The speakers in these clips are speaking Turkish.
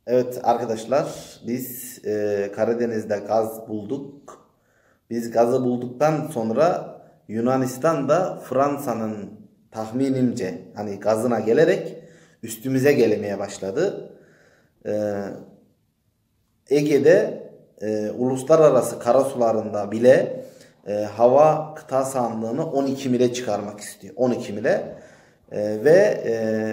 Evet arkadaşlar, biz Karadeniz'de gaz bulduk. Biz gazı bulduktan sonra Yunanistan da Fransa'nın tahminimce hani gazına gelerek üstümüze gelemeye başladı. E, Ege'de uluslararası karasularında bile hava kıta sahanlığını 12 mile çıkarmak istiyor. 12 mile. Ve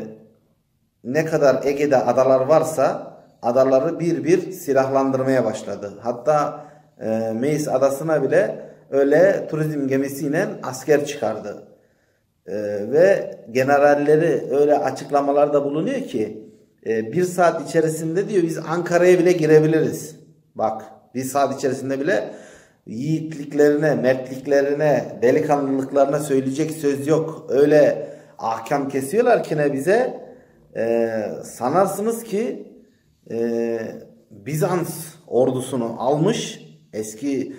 ne kadar Ege'de adalar varsa adaları bir bir silahlandırmaya başladı. Hatta Meis adasına bile öyle turizm gemisiyle asker çıkardı. Ve generalleri öyle açıklamalarda bulunuyor ki bir saat içerisinde diyor biz Ankara'ya bile girebiliriz. Bak, bir saat içerisinde bile yiğitliklerine, mertliklerine, delikanlılıklarına söyleyecek söz yok. Öyle ahkam kesiyorlar ki ne bize. Sanarsınız ki Bizans ordusunu almış, eski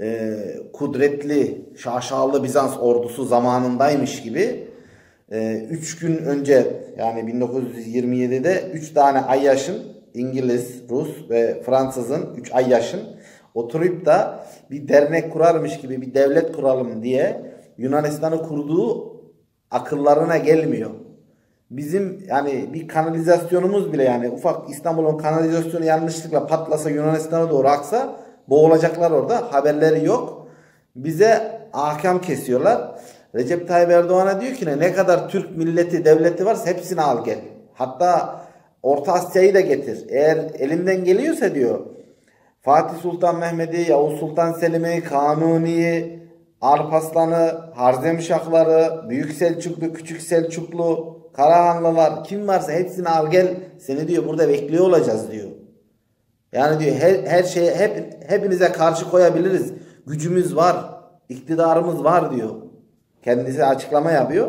kudretli şaşalı Bizans ordusu zamanındaymış gibi 3 gün önce, yani 1927'de 3 tane ayyaşın, İngiliz, Rus ve Fransızın 3 ayyaşın oturup da bir dernek kurarmış gibi bir devlet kuralım diye Yunanistan'ı kurduğu akıllarına gelmiyor. Bizim yani bir kanalizasyonumuz bile, yani ufak İstanbul'un kanalizasyonu yanlışlıkla patlasa, Yunanistan'a doğru aksa boğulacaklar orada, haberleri yok. Bize ahkam kesiyorlar. Recep Tayyip Erdoğan'a diyor ki ne kadar Türk milleti devleti varsa hepsini al gel. Hatta Orta Asya'yı da getir. Eğer elinden geliyorsa diyor Fatih Sultan Mehmet'i, Yavuz Sultan Selim'i, Kanuni'yi, Alparslan'ı, Harzemşahları, Büyük Selçuklu, Küçük Selçuklu, Karahanlılar, kim varsa hepsini al gel. Seni diyor burada bekliyor olacağız diyor. Yani diyor her şeye hepinize karşı koyabiliriz. Gücümüz var, iktidarımız var diyor. Kendisi açıklama yapıyor.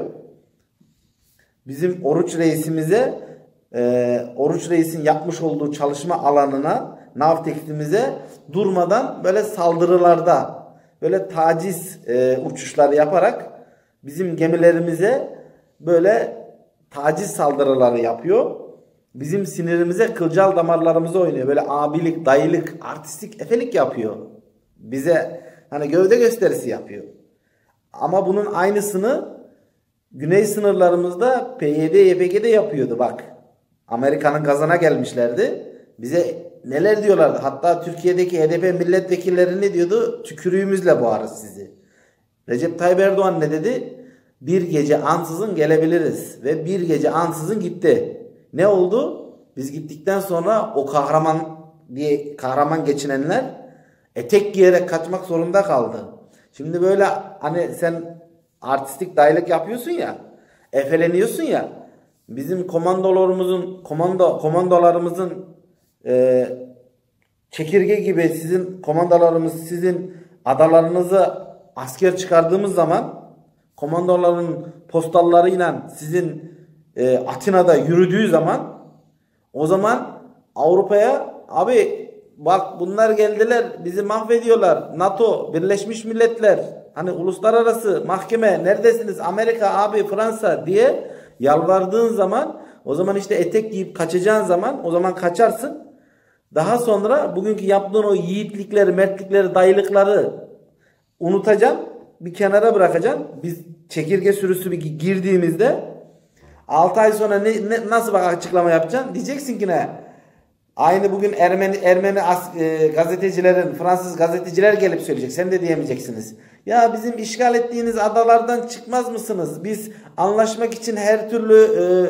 Bizim Oruç Reisimize, Oruç Reis'in yapmış olduğu çalışma alanına, Navtex''imize durmadan böyle saldırılarda, böyle taciz uçuşları yaparak bizim gemilerimize böyle taciz saldırıları yapıyor. Bizim sinirimize, kılcal damarlarımıza oynuyor. Böyle abilik, dayılık, artistik, efelik yapıyor. Bize hani gövde gösterisi yapıyor. Ama bunun aynısını güney sınırlarımızda PYD, YPG'de yapıyordu bak. Amerika'nın gazına gelmişlerdi. Bize neler diyorlardı. Hatta Türkiye'deki HDP milletvekilleri ne diyordu? Tükürüğümüzle boğarız sizi. Recep Tayyip Erdoğan ne dedi? Bir gece ansızın gelebiliriz. Ve bir gece ansızın gitti. Ne oldu? Biz gittikten sonra o kahraman diye kahraman geçinenler etek giyerek kaçmak zorunda kaldı. Şimdi böyle hani sen artistik dayılık yapıyorsun ya, efeleniyorsun ya, bizim komandolarımızın çekirge gibi sizin komandolarımız sizin adalarınızı asker çıkardığımız zaman, komandoların postallarıyla sizin Atina'da yürüdüğü zaman, o zaman Avrupa'ya abi bak bunlar geldiler bizi mahvediyorlar, NATO, Birleşmiş Milletler, hani uluslararası mahkeme neredesiniz, Amerika abi, Fransa diye yalvardığın zaman, o zaman işte etek giyip kaçacağın zaman, o zaman kaçarsın. Daha sonra bugünkü yaptığın o yiğitlikleri, mertlikleri, dayılıkları unutacaksın, bir kenara bırakacaksın. Biz çekirge sürüsü bir girdiğimizde 6 ay sonra nasıl bak açıklama yapacaksın? Diyeceksin ki ne? Aynı bugün Ermeni gazetecilerin, Fransız gazeteciler gelip söyleyecek. Sen de diyemeyeceksiniz. Ya bizim işgal ettiğiniz adalardan çıkmaz mısınız? Biz anlaşmak için her türlü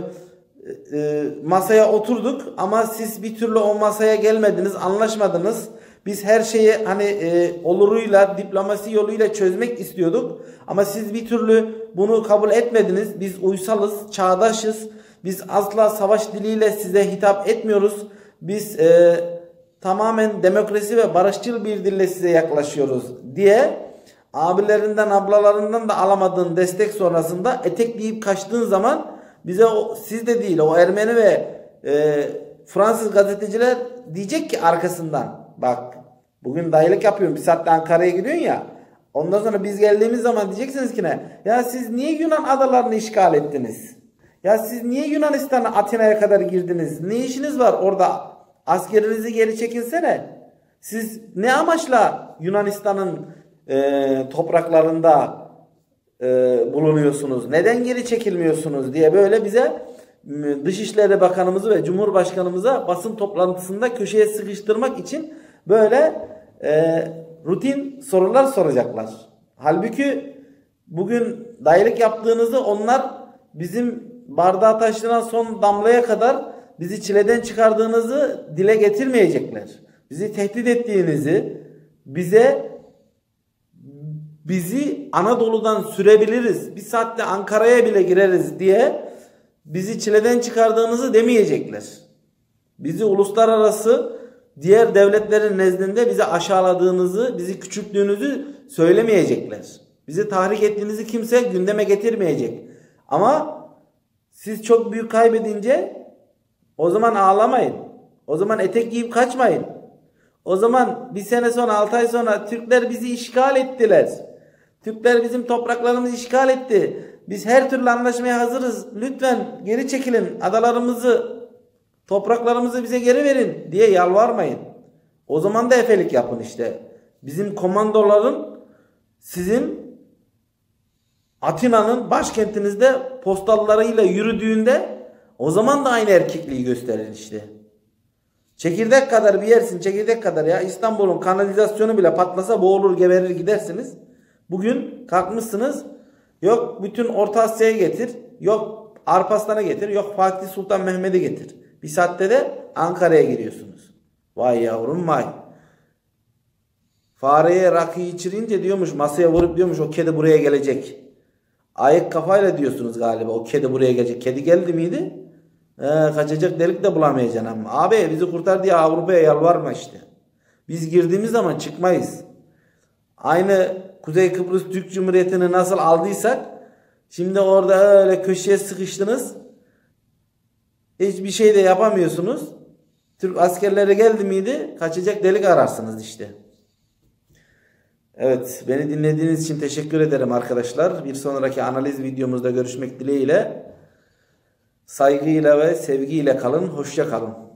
masaya oturduk ama siz bir türlü o masaya gelmediniz, anlaşmadınız. Biz her şeyi hani oluruyla, diplomasi yoluyla çözmek istiyorduk. Ama siz bir türlü bunu kabul etmediniz. Biz uysalız, çağdaşız. Biz asla savaş diliyle size hitap etmiyoruz. Biz tamamen demokrasi ve barışçıl bir dille size yaklaşıyoruz diye abilerinden, ablalarından da alamadığın destek sonrasında etekleyip kaçtığın zaman bize siz de değil, o Ermeni ve Fransız gazeteciler diyecek ki arkasından, bak bugün dayılık yapıyorum, bir saatte Ankara'ya gidiyorsun ya, ondan sonra biz geldiğimiz zaman diyeceksiniz ki ne? Ya siz niye Yunan adalarını işgal ettiniz? Ya siz niye Yunanistan'a, Atina'ya kadar girdiniz? Ne işiniz var orada askerinizi geri çekilsene. Siz ne amaçla Yunanistan'ın topraklarında bulunuyorsunuz? Neden geri çekilmiyorsunuz diye böyle bize Dışişleri Bakanımızı ve Cumhurbaşkanımıza basın toplantısında köşeye sıkıştırmak için böyle rutin sorular soracaklar. Halbuki bugün dayılık yaptığınızı onlar bizim bardağı taşıran son damlaya kadar bizi çileden çıkardığınızı dile getirmeyecekler. Bizi tehdit ettiğinizi, bizi Anadolu'dan sürebiliriz, bir saatte Ankara'ya bile gireriz diye bizi çileden çıkardığınızı demeyecekler. Bizi uluslararası diğer devletlerin nezdinde bizi aşağıladığınızı, bizi küçülttüğünüzü söylemeyecekler. Bizi tahrik ettiğinizi kimse gündeme getirmeyecek. Ama siz çok büyük kaybedince o zaman ağlamayın. O zaman etek giyip kaçmayın. O zaman bir sene sonra, 6 ay sonra Türkler bizi işgal ettiler. Türkler bizim topraklarımızı işgal etti. Biz her türlü anlaşmaya hazırız. Lütfen geri çekilin. Adalarımızı, topraklarımızı bize geri verin diye yalvarmayın. O zaman da efelik yapın işte. Bizim komandoların sizin Atina'nın başkentinizde postallarıyla yürüdüğünde o zaman da aynı erkekliği gösterin işte. Çekirdek kadar bir yersin, çekirdek kadar ya. İstanbul'un kanalizasyonu bile patlasa boğulur geberir gidersiniz. Bugün kalkmışsınız, yok bütün Orta Asya'ya getir, yok Arpastan'a getir, yok Fatih Sultan Mehmet'e getir. Bir saatte de Ankara'ya giriyorsunuz. Vay yavrum vay. Fareye rakıyı içirince diyormuş, masaya vurup diyormuş o kedi buraya gelecek. Ayık kafayla diyorsunuz galiba o kedi buraya gelecek. Kedi geldi miydi? Kaçacak delik de bulamayacaksın ama. Abi bizi kurtar diye Avrupa'ya yalvarma işte. Biz girdiğimiz zaman çıkmayız. Aynı Kuzey Kıbrıs Türk Cumhuriyeti'ni nasıl aldıysak şimdi orada öyle köşeye sıkıştınız. Hiçbir şey de yapamıyorsunuz. Türk askerleri geldi miydi kaçacak delik ararsınız işte. Evet, beni dinlediğiniz için teşekkür ederim arkadaşlar. Bir sonraki analiz videomuzda görüşmek dileğiyle. Saygıyla ve sevgiyle kalın. Hoşça kalın.